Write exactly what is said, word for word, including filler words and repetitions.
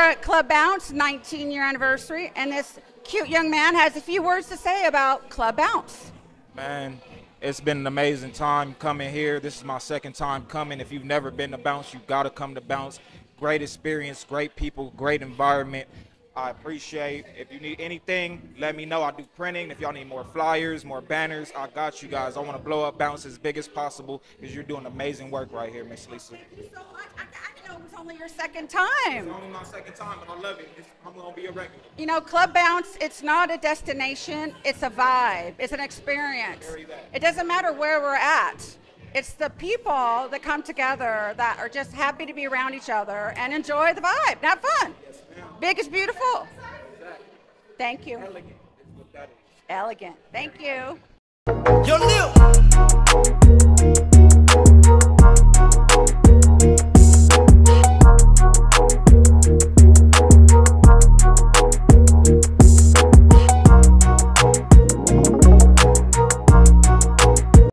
at Club Bounce nineteen year anniversary, and this cute young man has a few words to say about Club Bounce. Man, it's been an amazing time coming here. This is my second time coming. If you've never been to Bounce, you've got to come to Bounce. Great experience, great people, great environment. I appreciate. If you need anything, let me know. I do printing. If y'all need more flyers, more banners, I got you guys. I want to blow up Bounce as big as possible because you're doing amazing work right here, Miss Lisa. Thank you so much. I, I didn't know it was only your second time. It's only my second time, but I love it. It's, I'm going to be a regular. You know, Club Bounce, it's not a destination. It's a vibe. It's an experience. It doesn't matter where we're at. It's the people that come together that are just happy to be around each other and enjoy the vibe, have fun. Yes, ma'am. Big is beautiful. Exactly. Thank you. Elegant is what that is. Elegant. Thank you. Yo, Lil.